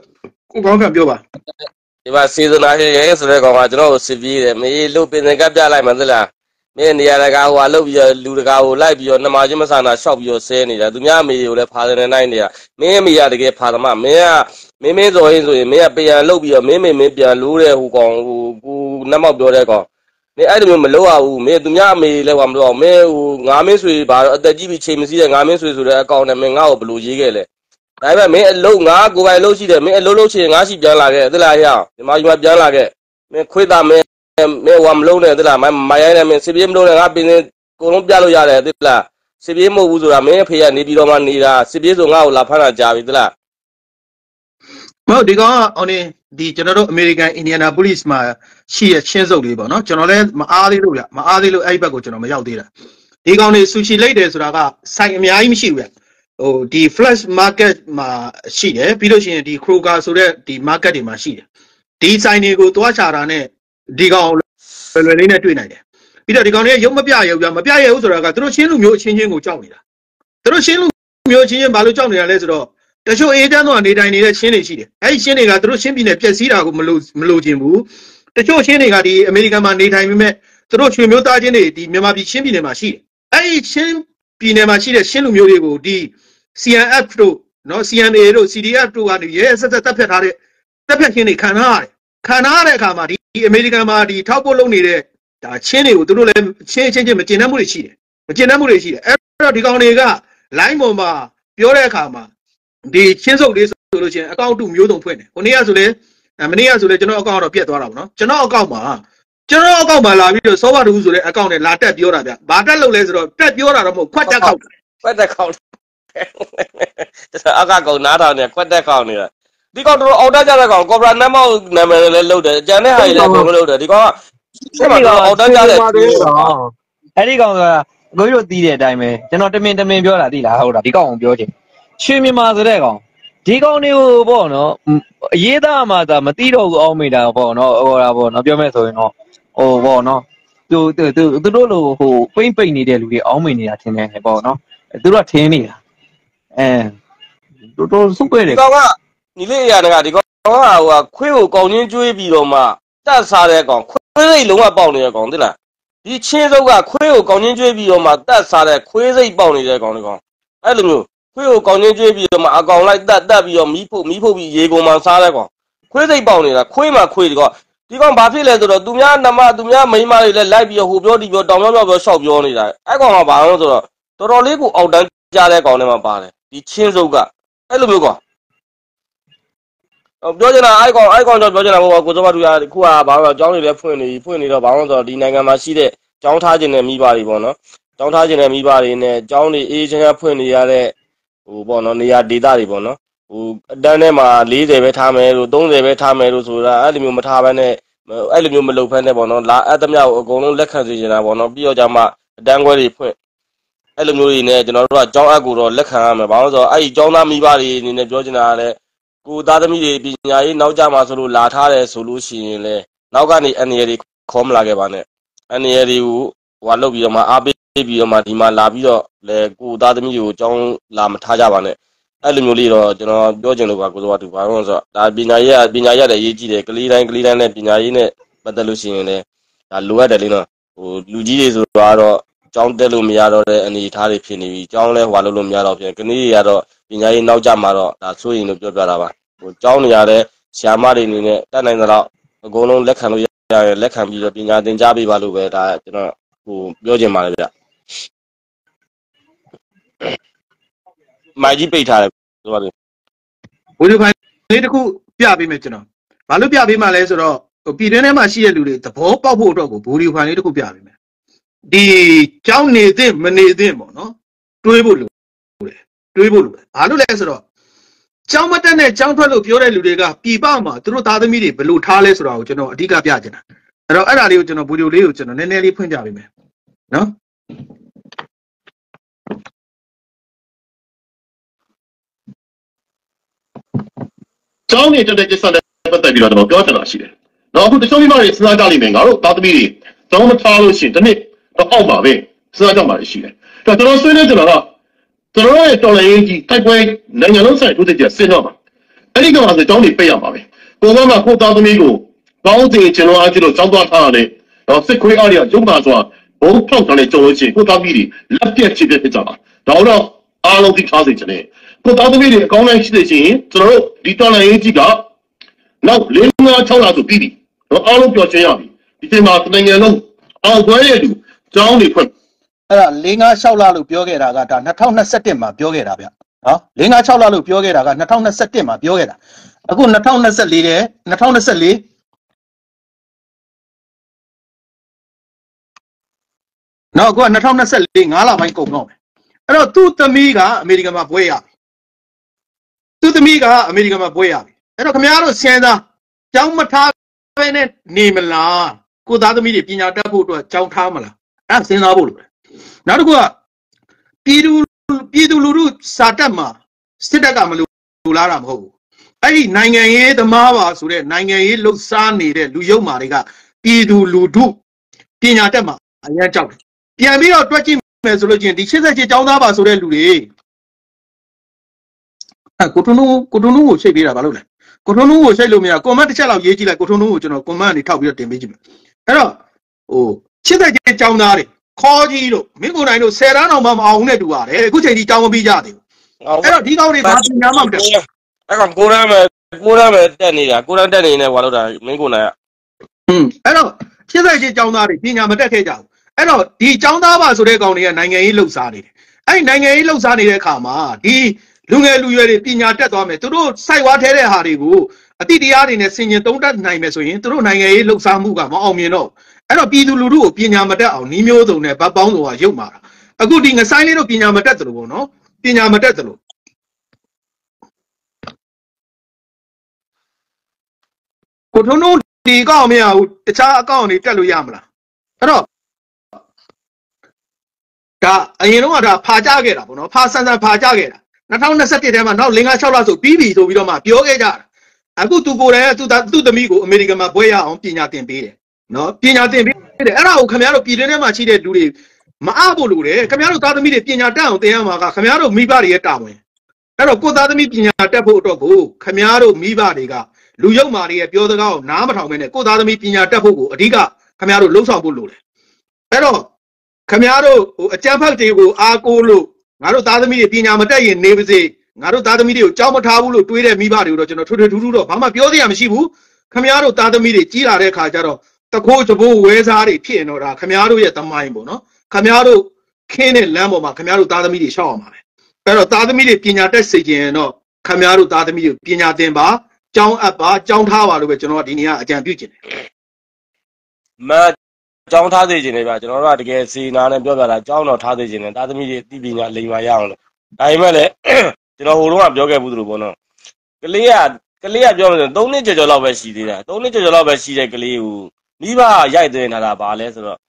ကိုကောင်းကပြောပါဒီမှာစေတနာရှင်ရဲဆိုတဲ့ကောင်ကကျွန်တော်ကိုစစ်ပြေးတယ်မေးလို့ပင်စင်ကပ်ပြလိုက်မှသလားမင်းနေရာတကာဟိုဟာလုတ်ပြီးတော့လူတကာကိုလိုက်ပြီးတော့နှမချင်းမဆာနာရှောက်ပြီးတော့ဆဲနေတာသူများအမေကိုလည်းဖာတယ်နိုင်နေတာမင်းအမေရတကယ်ဖာသမမင်းကမင်းစော်ရင်ဆိုရင်မင်းကပြန်လုတ်ပြီးတော့မင်းပြန်လို့တဲ့ဟိုကောင်ဟိုကူနှမောက်ပြောတဲ့ကောင်မင်းအဲ့လိုမျိုးမလုပ်ရဘူးမင်းသူများအမေလည်းဟောမလုပ်အောင်မင်းဟိုငါမင်းဆွေဘာတော့အသက်ကြီးပြီးချိန်မစည်းတဲ့ငါမင်းဆွေဆိုတဲ့အကောင်နဲ့မင်းငါ့ကိုဘယ်လိုရေးခဲ့လဲဒါပေမဲ့မင်းအလုံးငါကိုယ်ပိုင်လုံးရှိတယ်မင်းအလုံးလုံးချင်ငါရှိပြန်လာခဲ့သလားဟဲ့ဒီမှာပြန်လာခဲ့မင်းခွေးသားမင်းဝါမလုံးနဲ့သလားမရိုင်းနဲ့မင်းစစ်ပြေးမလုံးနဲ့ငါပင်ကိုလုံးပြလို့ရတယ်သလားစစ်ပြေးမဟုတ်ဘူးဆိုတာမင်းအဖေကနေပြီးတော့မှနေတာစစ်ပြေးဆိုငါ့ကိုလာဖမ်းတာကြာပြီသလားမဟုတ်ဒီကောင်ကအော်နေဒီကျွန်တော်တို့အမေရိကန်အင်ဒီယာနာပိုလိစ်မှာရှိရချင်းစုပ်လေးပေါ့နော်ကျွန်တော်လည်းမအားသေးလို့ဗျမအားသေးလို့အဲ့ဘက်ကိုကျွန်တော်မရောက်သေးတာဒီကောင်တွေဆူရှီလိုက်တယ်ဆိုတာကစိုက်အများကြီးမရှိဘူးဗျဟိုဒီ flash market မှာရှိတယ်ပြီးလို့ရှိရင်ဒီ Kroger ဆိုတဲ့ဒီ market တွေမှာရှိတယ်ဒီဆိုင်တွေကိုသွားချတာနဲ့ဒီကောင်လွယ်လေးနဲ့တွေ့နိုင်တယ်ပြီးတော့ဒီကောင်တွေရုပ်မပြရဘူးဗျမပြရဘူးဆိုတာကသူတို့ချင်းလူမျိုးအချင်းချင်းကိုကြောက်နေတာသူတို့ချင်းလူမျိုးချင်းချင်းဘာလို့ကြောက်နေတာလဲဆိုတော့တချို့အေးချမ်းသောနေတိုင်းနေတဲ့ချင်းတွေရှိတယ်အဲ့ဒီချင်းတွေကသူတို့ချင်းပြည်နယ်ပြက်စီးတာကိုမလို့ခြင်းဘူးတချို့ချင်းတွေကဒီအမေရိကန်မှာနေထိုင်ပြီးမဲ့သူတို့ချွေမျိုးသားချင်းတွေဒီမြန်မာပြည်ချင်းပြည်နယ်မှာရှိတယ်အဲ့ဒီချင်းပြည်နယ်မှာရှိတဲ့ချင်းလူမျိုးတွေကိုဒီ CNF တို့နော် CNA တို့ CDF တို့ကနေရဲဆက်တက်ဖြတ်ထားတဲ့တက်ဖြတ်ချင်းတွေခံထားရတယ်ခံထားရတဲ့အခါမှာဒီအမေရိကန်မှာဒီထောက်ပို့လုပ်နေတဲ့ဒါချင်းတွေကိုသူတို့လည်းချင်းမကျင်တတ်မှုတွေရှိတယ်မကျင်တတ်မှုတွေရှိတယ်အဲ့တော့ဒီကောင်တွေက line ပေါ်မှာပြောတဲ့အခါမှာဒီချင်းစုပ်လေးဆိုလို့ချင်းအကောင့်တူမျိုးစုံဖွင့်တယ်ခုနေ့ကဆိုလေမနေ့ကဆိုလေကျွန်တော်အကောင့်တော့ပြတ်သွားတာပေါ့နော်ကျွန်တော်အကောင့်မှာလာပြီးတော့စောပါတူဆိုတဲ့အကောင့်နဲ့လာတက်ပြောတာဗျဘာတက်လို့လဲဆိုတော့တက်ပြောတာတော့မဟုတ်ခွက်တက်ခေါက်အကကောင်နားထောင်နေခွက်တက်ခေါက်နေတာဒီကောင်တို့အော်တက်ကြတဲ့ကောင်ကော်ပရာနတ်မောက်နာမည်လည်းလုပ်တယ်ကျန်တဲ့ဟာတွေလည်းအကုန်လုံးလုပ်တယ်ဒီကောင်ကဆက်မှာတော့အော်တက်ကြတဲ့အဲ့ဒီကောင်ကအကိုကြီးတို့တီးတဲ့အတိုင်းပဲကျွန်တော်တမင်ပြောတာသိလားဟုတ်တာဒီကောင်ကိုပြောချင်ရွှေမြန်မာဆိုတဲ့ကောင်ဒီကောင်တွေကိုပေါ့နော်အရေးသားမှသာမသိတော့ဘူးအောင်းမိတာပေါ့နော်ဟိုတာပေါ့နော်ပြောမယ်ဆိုရင်တော့ဟိုပေါ့နော်သူတို့လိုဟိုပိတ်နေတဲ့လူတွေအောင်းမိနေတာထင်တယ်ပေါ့နော်သူတို့ကထင်းနေတာတော်စုပ်ပဲတယ်ကောင်ကညီလေးအရာတကဒီကောင်ကဟိုခွေးကိုကောင်းချင်းကျွေးပြီးတော့မှတက်စားတဲ့ကောင်ခွေးစိတ်လုံးဝပေါက်နေတဲ့ကောင်သိလားဒီချင်းစုပ်ကခွေးကိုကောင်းချင်းကျွေးပြီးတော့မှတက်စားတဲ့ခွေးစိတ်ပေါက်နေတဲ့ကောင်ဒီကောင်အဲ့လိုမျိုးခွေးကိုကောင်းချင်းကျွေးပြီးတော့မှအကောင်လိုက်တက်ပြီးတော့မီးဖုတ်ပြီးရေကုန်မှစားတဲ့ကောင်ခွေးစိတ်ပေါက်နေတာခွေးမှခွေးဒီကောင်ဘာဖြစ်လဲဆိုတော့သူများနမသူများမိန်းမတွေလည်းလိုက်ပြီးတော့ဟိုပြောဒီပြောတောင်ပြောရှောက်ပြောနေတာအဲ့ကောင်ကဘာလို့ဆိုတော့တော်တော်လေးကိုအောက်တန်းကြတဲ့ကောင်တွေမှာပါတယ်ဒီချင်းစုပ်ကအဲ့လိုမျိုးကွာပြောချင်တာအိုက်ကောင်တော့ပြောချင်တာပေါ့ကိုစောပါတူရခုကဘာလို့အကြောင်းတွေလည်းဖွင့်နေတော့ဘာလို့ဆိုတော့ဒီနိုင်ငံမှာရှိတဲ့ကျောင်းထားခြင်းနဲ့မိဘတွေပေါ့နော်ကျောင်းထားခြင်းနဲ့မိဘတွေနဲ့ကျောင်းတွေအေးချမ်းဖွင့်နေရတဲ့ဟိုပေါ့နော်နေရာဒေသတွေပေါ့နော်ဟိုအတန်းထဲမှာ40ပဲထားမယ်လို့30ပဲထားမယ်လို့ဆိုတာအဲ့လိုမျိုးမထားဘဲနဲ့အဲ့လိုမျိုးမလုပ်ဖက်နဲ့ပေါ့နော်လာအသမျှကိုအကုန်လုံးလက်ခံစေချင်တာပေါ့နော်ပြီးတော့ကြမှာအတန်းခွဲတွေဖွင့်အဲ့လိုမျိုးတွေနဲ့ကျွန်တော်တို့ကကျောင်းအပ်ကိုတော့လက်ခံရမယ်ဘာလို့ဆိုတော့အဲ့ဒီကျောင်းသားမိဘတွေအနေနဲ့ပြောချင်တာကလည်းကိုသားသမီးတွေပညာရေးနောက်ကြမှာဆိုလို့လာထားတယ်ဆိုလို့ရှိရင်လေနောက်ကနေအန်ရည်တွေခေါ်မလာခဲ့ပါနဲ့အန်ရည်တွေကိုဟိုလုပ်ပြီးတော့မှအားပေးပြီးတော့မှဒီမှာလာပြီးတော့လေကိုသားသမီးတွေကိုကျောင်းလာမထားကြပါနဲ့အဲ့လိုမျိုးလေးတော့ကျွန်တော်ပြောချင်လို့ပါကိုစောတူဘာလို့ဆိုတော့ဒါပညာရေးလည်းရေးကြည့်တယ်ကလေးတိုင်းနဲ့ပညာရေးနဲ့ပတ်သက်လို့ရှိရင်လည်းဒါလိုအပ်တယ်လေနော်ဟိုလူကြီးတွေဆိုတော့ကျောင်းတက်လို့မရတော့တဲ့အနေအထားတွေဖြစ်နေပြီကျောင်းလဲဟွာလို့မရတော့ဖြစ်ကနေ့တွေကတော့ပညာရေးနောက်ကျမှာတော့ဒါစိုးရင်လို့ပြောပြတာပါဟိုကျောင်းနေရတဲ့ဆရာမတွေအနေနဲ့တက်နိုင်သလောက်အကုန်လုံးလက်ခံလို့ရတယ်လက်ခံပြီးတော့ပညာသင်ကြားပေးပါလို့ပဲဒါကျွန်တော်ဟိုပြောချင်ပါတယ်ဗျမိုက်ကြီးပိတ်ထားတယ်ဆိုတော့ဝီဒီယိုဖိုင်လေးတစ်ခုပြပေးမယ်ကျွန်တော်ဘာလို့ပြပေးမှလဲဆိုတော့ပြည်တွင်းထဲမှာရှိတဲ့လူတွေသဘောပေါက်ဖို့အတွက်ကိုဗီဒီယိုဖိုင်လေးတစ်ခုပြပေးမယ်ဒီကျောင်းနေသင့်မနေသင့်ပေါ့နော်တွေးဖို့လိုတယ်ဘာလို့လဲဆိုတော့ကျောင်းမတက်နဲ့ကျောင်းထွက်လို့ပြောတဲ့လူတွေကပြည်ပမှာသူတို့သားသမီးတွေဘယ်လိုထားလဲဆိုတာကိုကျွန်တော်အဓိကပြချင်တာအဲ့တော့အဲ့ဒါလေးကိုကျွန်တော်ဗီဒီယိုလေးကိုကျွန်တော်နည်းနည်းလေးဖွင့်ပြပေးမယ်နော်ကျောင်းနေတက်တဲ့ကိစ္စနဲ့ပတ်သက်ပြီးတော့ကျွန်တော်ပြောချင်တာရှိတယ်နော်အခုတချို့မိမတွေစဉ်းစားကြလိမ့်မယ်ငါတို့သားသမီးတွေကျောင်းမထားလို့ရှိရင်တစ်နှစ်တော့အောက်ပါပဲစဉ်းစားကြမှာရှိတယ်ဒါကျွန်တော်ဆွေးနွေးကြတာကကျွန်တော်ရဲ့တော်လိုင်းကြီးတိုက်ပွဲနိုင်ငံလုံးဆိုင်ထိုးစစ်ကျဆင်းတော့မှာအဲ့ဒီကမှဆိုကျောင်းတွေပိတ်ရမှာပဲကိုဘမှာကိုသားသမီးကိုကောင်းစဉ်ကျွန်တော်အားကြည့်လို့ကျောင်းသွားထားရတယ်တော့စစ်ခွေးအားရရုံပါဆိုဘုံဖောက်ထားတဲ့ကြုံလို့ရှိရင်ကိုသားသမီးတွေလက်ပြက်ချစ်ပြက်ဖြစ်ကြတာဒါတော့အားလုံးသိထားစေချင်တယ်ကိုသားသမီးတွေအကောင်းတိုင်းရှိတဲ့ချင်းကျွန်တော်တို့ဒီတော်လိုင်းရေးကြီးကနောက်၄၅၆လဆိုပြီးပြီတော့အားလုံးပျော်ရွှင်ရပြီဒီချိန်မှာနိုင်ငံလုံးအောင်ပွဲရဲ့လူကျောင်းတွေဖွင့်အဲ့ဒါ၄၅၆လလို့ပြောခဲ့တာကဒါ2021မှာပြောခဲ့တာဗျနော်၄၅၆လလို့ပြောခဲ့တာက2021မှာပြောခဲ့တာအခု2024တဲ့2024နောက်အခုက2024 5လပိုင်းကုန်တော့မယ်အဲ့တော့သူ့သမီးကအမေရိကန်မှာဘွဲရပြီသူ့သမီးကအမေရိကန်မှာဘွဲရပြီအဲ့တော့ခင်ဗျားတို့စဉ်းစားကျောင်းမထားဘဲနဲ့နေမလားကိုသားသမီးတွေပညာတတ်ဖို့အတွက်ကျောင်းထားမလားအဲ့စဉ်းစားဖို့လိုတယ်နောက်တစ်ခုကပြည်သူလူထုစာတက်မှာစစ်တပ်ကမလိုလားတာမဟုတ်ဘူးအဲ့ဒီနိုင်ငံရေးသမားပါဆိုတဲ့နိုင်ငံရေးလှုပ်ရှားနေတဲ့လူယုံမာတွေကပြည်သူလူထုပညာတက်မှာအရင်ကြောက်တယ်ပြန်ပြီးတော့တွက်ကြည့်မယ်ဆိုလို့ချင်းဒီ88ကျောင်းသားပါဆိုတဲ့လူတွေကိုထုံးကိုရှိတ်ပေးတာဘာလို့လဲကိုထုံးကိုရှိတ်လို့မရကွန်မန့်တစ်ချက်လောက်ရေးကြည့်လိုက်ကိုထုံးကိုကျွန်တော်ကွန်မန့်ကနေထောက်ပြီးတော့တင်ပေးကြည့်မယ်အဲ့တော့ဟို88ကျောင်းသားတွေခေါ်ကြီးတို့မင်းကိုယ်တိုင်တို့10တန်းအောင်မအောင်နဲ့တူပါတယ်အခုချိန်ကြီးကျောင်းမပြီးကြသေးဘူးအဲ့တော့ဒီကောင်တွေဘာပညာမှမတက်အဲ့ကောင်ကိုရမ်းပဲတက်နေတာကိုရမ်းတက်နေနေဟွာလို့တာမင်းကိုယ်နိုင်အဲ့တော့88ကျောင်းသားတွေပညာမတက်ခဲ့ကြဘူးအဲ့တော့ဒီကျောင်းသားပါဆိုတဲ့ကောင်တွေကနိုင်ငံရေးလှုပ်ရှားနေတယ်အဲ့နိုင်ငံရေးလှုပ်ရှားနေတဲ့အခါမှာဒီလူငယ်လူရွယ်တွေပညာတက်သွားမယ်သူတို့စိုက်ဝါထဲတဲ့ဟာတွေကိုအတိတရားတွေနဲ့ဆင်ញင်သုံးတတ်နိုင်မယ်ဆိုရင်သူတို့နိုင်ငံရေးလှုပ်ရှားမှုကမအောင်မြင်တော့အဲ့တော့ပြည်သူလူထုကိုပညာမတက်အောင်နှီးမျိုးစုံနဲ့ဗတ်ပေါင်းစုံကရုပ်မာတာအခုဒီငဆိုင်လေးတို့ပညာမတက်သလိုပေါ့နော်ပညာမတက်သလိုကိုထုံးတို့ဒီအကောင့်မရဘူးတခြားအကောင့်တွေတက်လို့ရမလားအဲ့တော့ဒါအရင်တော့ဒါဖာကြခဲ့တာပေါ့နော်ဖာဆန်ဖာကြခဲ့တာ2021ထဲမှာနောက်5 6လဆိုပြီးပြီဆိုပြီးတော့မှပြောခဲ့ကြတာအခုသူကိုယ်တိုင်သူ့သမီးကိုအမေရိကန်မှာဘွဲရအောင်ပညာသင်ပေးတယ်နော်ပညာသင်ပေးတယ်အဲ့ဒါကိုခင်ဗျားတို့ပြည်တွင်းထဲမှာရှိတဲ့လူတွေမအားဖို့လိုတယ်ခင်ဗျားတို့သားသမီးတွေပညာတက်အောင်သင်ရမှာကခင်ဗျားတို့မိဘတွေရဲ့တာဝန်အဲ့တော့ကိုသားသမီးပညာတက်ဖို့အတွက်ကိုခင်ဗျားတို့မိဘတွေကလူယုံမာတွေရဲ့ပြောစကားကိုနားမထောင်ဘဲနဲ့ကိုသားသမီးပညာတက်ဖို့ကိုအဓိကခင်ဗျားတို့လှုံ့ဆော်ဖို့လိုတယ်အဲ့တော့ခင်ဗျားတို့အကြမ်းဖက်တွေကိုအားကိုးလို့ငါတို့သားသမီးတွေပညာမတက်ရင်နေပါစေငါတို့သားသမီးတွေကိုကြောက်မထားဘူးလို့တွေးတဲ့မိဘတွေကိုတော့ကျွန်တော်ထွေထူးတော့ဘာမှပြောစရာမရှိဘူးခင်ဗျားတို့သားသမီးတွေကြီးလာတဲ့အခါကျတော့တခိုးတဘိုးဝဲစားတွေဖြစ်နေတော့ဒါခင်ဗျားတို့ရဲ့သမိုင်းပေါ့နော်ခင်ဗျားတို့ခင်းတဲ့လမ်းပေါ်မှာခင်ဗျားတို့သားသမီးတွေရှောက်အောင်ပါပဲအဲ့တော့သားသမီးတွေပညာတက်စေခြင်းတော့ခင်ဗျားတို့သားသမီးတွေပညာသင်ပါကျောင်းအပ်ပါကျောင်းထားပါလို့ပဲကျွန်တော်ဒီနေ့ကအကြံပြုခြင်းတယ်မကျောင်းထားစေခြင်းတယ်ဗျကျွန်တော်တို့ကတကယ်စီနာနဲ့ပြောပြတာကျောင်းတော့ထားစေခြင်းတယ်သားသမီးတွေသိပညာလိမ္မာရအောင်လို့ဒါပေမဲ့လည်းကျွန်တော်ဟိုတုန်းကပြောခဲ့ဘူးသလိုပေါ့နော်ကလေးကပြောမယ်ဆို3နှစ်ကျော်လောက်ပဲရှိသေးတာ3နှစ်ကျော်လောက်ပဲရှိတဲ့ကလေးကိုမိဘရိုက်သွင်းတာပါလဲဆိုတော့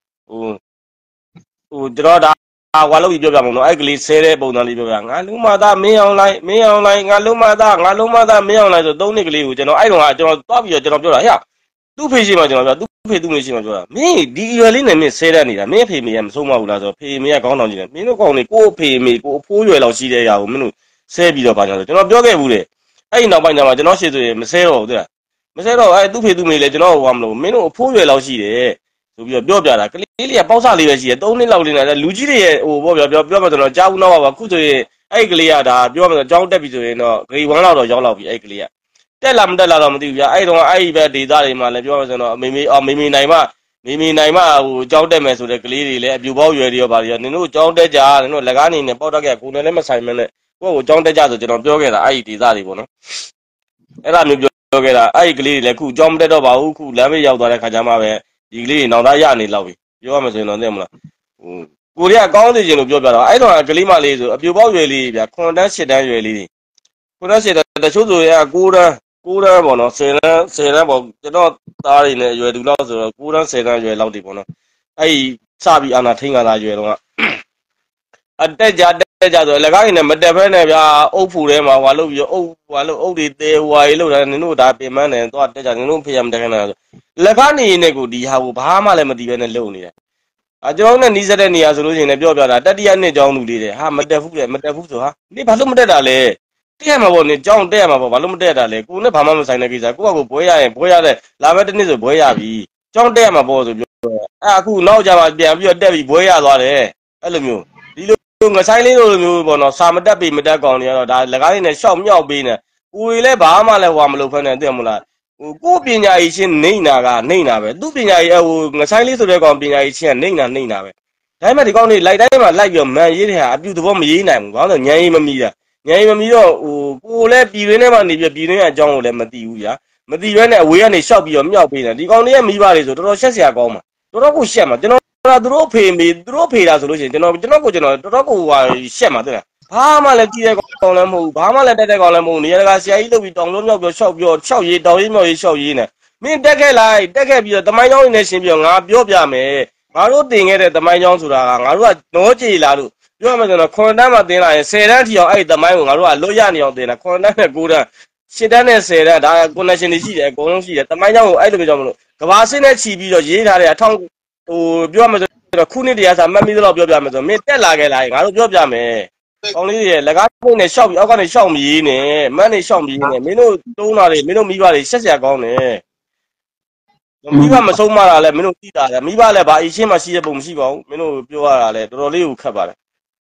ကျွန်တော်ဒါဝါလို့ပြောပြမှာနော်အဲ့ကလေးဆဲတဲ့ပုံစံလေးပြောပြငါလုံးမသားမင်းအောင်လိုက်ငါလုံးမသားမင်းအောင်လိုက်ဆို3နှစ်ကလေးကိုကျွန်တော်အဲ့တုန်းကကျွန်တော်သွားပြီးတော့ကျွန်တော်ပြောတာဟဲ့သူ့ဖေရှိမှကျွန်တော်ပြောသူ့ဖေသူ့မေရှိမှပြောတာမင်းဒီရွယ်လေးနဲ့မင်းဆဲတတ်နေတာမင်းဖေမေကမဆုံးမဘူးလားဆိုတော့ဖေမေကခေါင်းတောင်ကြည့်တယ်မင်းတို့ကောင်တွေကိုဖေမေကိုအဖိုးရွယ်လောက်ရှိတဲ့အရာကိုမင်းတို့ဆဲပြီးတော့ပါကြဆိုကျွန်တော်ပြောခဲ့ဘူးလေအဲ့ဒီနောက်ပိုင်းကျမှကျွန်တော်ရှေ့ဆိုရင်မဆဲတော့ဘူးတဲ့မဆဲတော့အဲ့သူ့ဖေသူ့မေလည်းကျွန်တော်ဟိုမလို့မင်းတို့အဖိုးရွယ်လောက်ရှိတယ်ဆိုပြီးတော့ပြောပြတာကလေးလေးကပေါက်စလေးပဲရှိတယ်3နှစ်လောက်လေးနဲ့လူကြီးတွေရဲ့ဟိုပေါ့ပြောမှဆိုတော့ကြားဘူးတော့ပါခုဆိုရင်အဲ့ကလေးကဒါပြောမှဆိုကြောင်းတက်ပြီဆိုရင်တော့ grade 1လောက်တော့ရောက်လောက်ပြီအဲ့ကလေးကတက်လာမတက်လာတော့မသိဘူးဗျအဲ့တုန်းကအဲ့ဒီဘက်ဒေသတွေမှာလည်းပြောမှဆိုတော့မေမေနိုင်မဟိုကြောင်းတက်မယ်ဆိုတဲ့ကလေးတွေလည်းအပြူပေါက်ရွယ်တွေရောပါရောနင်တို့ကြောင်းတက်ကြနင်တို့လက်ကားနေနဲ့ပေါက်တက်ခဲ့ကိုယ်လည်းမဆိုင်မနဲ့ကိုယ့်ကိုကြောင်းတက်ကြဆိုကျွန်တော်ပြောခဲ့တာအဲ့ဒီဒေသတွေပေါ့နော်အဲ့ဒါမျိုးပြောခဲ့တာအဲ့ဒီကလေးတွေလည်းခုကြောင်းမတက်တော့ပါဘူးခုလမ်းမေးရောက်သွားတဲ့ခါကျမှပဲဒီကလေးတွေနောက်သားရနေလောက်ပြီပြောရမယ်ဆိုရင်တော့သိမလားကိုရီးယားကောင်းစေခြင်းလို့ပြောပြတော့အဲ့တော့ကလေးမလေးဆိုအပြူပေါက်ရွယ်လေးဗျ9တန်း10တန်းရွယ်လေးတွေ9တန်း10တန်းတချို့ဆိုရင်9တန်းပေါ့နော်10တန်းပေါ့ကျွန်တော်သားတွေနဲ့ရွယ်သူလောက်ဆိုတော့9တန်း10တန်းရွယ်လောက်တွေပေါ့နော်အဲ့စပြီးအာနာထိန်ကသာရွယ်တော့အတက်ကြဆိုလက်ကားတွေနဲ့မတက်ဖဲနဲ့ဗျာအုပ်ဖူထဲမှာဟွာလို့ပြီးအုပ်တွေတဲဟွာရေးလို့ဒါနင်တို့ဒါပြင်မန်းတယ်သွားတက်ကြနင်တို့ဖေးရမတက်ခဏဆိုလက်ကားနေနေကိုဒီဟာကိုဘာမှလည်းမသိဘဲနဲ့လုံနေတယ်ကျွန်တော်နဲ့နီးစက်တဲ့နေရာဆိုလို့ရှိရင်လည်းပြောပြတာတတိယနှစ်ကျောင်းသူလေးတွေဟာမတက်ဘူးဆိုဟာနေဘာလို့မတက်တာလဲတက်မှာပေါ့နေကြောင်းတက်မှာပေါ့ဘာလို့မတက်တာလဲကိုနဲ့ဘာမှမဆိုင်တဲ့ကိစ္စကိုကကိုဘွဲရရင်ဘွဲရတဲ့လာမဲ့တစ်နှစ်ဆိုဘွဲရပြီကြောင်းတက်မှာပေါ့ဆိုပြောအခုနောက်ကြမှာပြန်ပြီးတော့တက်ပြီးဘွဲရသွားတယ်အဲ့လိုမျိုးဒီလိုငဆိုင်လေးလိုမျိုးပေါ့နော်စာမတက်ပေမတက်ကောင်တွေကတော့ဒါလကားလေးနဲ့ရှောက်မြောက်ပေးနေကိုယ်လည်းဘာမှလည်းဟွာမလုပ်ဖက်နဲ့သိမလားကိုပညာရေးချင်းနေနာကနေနာပဲသူပညာရေးဟိုငဆိုင်လေးဆိုတဲ့ကောင်ပညာရေးချင်းကနေနာပဲဒါပေမဲ့ဒီကောင်တွေလိုက်တိုင်းမှာလိုက်ပြီးမန်ရေးတဲ့ဟာအပြူသဘောမရေးနိုင်ဘူးဘာလို့ညံရေးမမီတာညံရေးမမီတော့ဟိုကိုလည်းပြည်ရင်းထဲမှာနေပြီးပြည်ရင်းအကြောင်းကိုလည်းမသိဘူးဗျာမသိရဲနဲ့အဝေးကနေရှောက်ပြီးတော့မြောက်ပေးတယ်ဒီကောင်တွေရဲ့မိဘတွေဆိုတော်တော်ရှက်စရာကောင်းမှာတော်တော်ကိုရှက်မှာကျွန်တော်သူတို့ဖေမေသူတို့ဖေတာဆိုလို့ရှိရင်ကျွန်တော်တော်တော်ကိုဟိုရှက်မှာတဲ့ဘာမှလည်းကြည့်တဲ့ကောင်လည်းမဟုတ်ဘူးဘာမှလည်းတက်တဲ့ကောင်လည်းမဟုတ်ဘူးနေရာကဆရာကြီးလုပ်ပြီးတောင်လုံးမြောက်ပြီးရှောက်ပြီးရှောက်ရေးတောင်ရေးမြောက်ရေးရှောက်ရေးနဲ့မင်းတက်ခဲ့လိုက်တက်ခဲ့ပြီးတော့တမိုင်းကျောင်းနေရှင်းပြီးတော့ငါပြောပြမယ်ငါတို့တင်ခဲ့တဲ့တမိုင်းကျောင်းဆိုတာကငါတို့ကတော့ကြည်လာလို့ပြောမှဆိုတော့ခွန်တန်းမှာတင်လာရင်10တန်းထီအောင်အဲ့တမိုင်းကိုငါတို့ကလွတ်ရနေအောင်တင်တာခွန်တန်းနဲ့9တန်း10တန်းနဲ့10တန်းဒါ connection တွေရှိတယ်အကုန်လုံးရှိတယ်တမိုင်းကျောင်းကိုအဲ့လိုမျိုးကြောင့်မလို့ကဘာစင်းနဲ့ချီပြီးတော့ရေးထားတဲ့အထောက်ဟိုပြောမှဆိုတော့ခုနှစ်တရားစာမှတ်မိသလောက်ပြောပြမယ်ဆိုမင်းတက်လာခဲ့လိုက်ငါတို့ပြောပြမယ်ကောင်းလေးတွေလက်ကားပုံနဲ့ရှောက်ပြီးအောက်ကနေရှောက်မရေးနဲ့မန်းနေရှောက်မရေးနဲ့မင်းတို့တုံးတာတွေမင်းတို့မိဘတွေဆက်စရာကောင်းတယ်မိဘမဆုံးမတာလဲမင်းတို့သိတာလဲမိဘလည်းဘာအချင်းမှရှိတဲ့ပုံမရှိပါဘူးမင်းတို့ပြောရတာလဲတော်တော်လေးကိုခက်ပါတယ်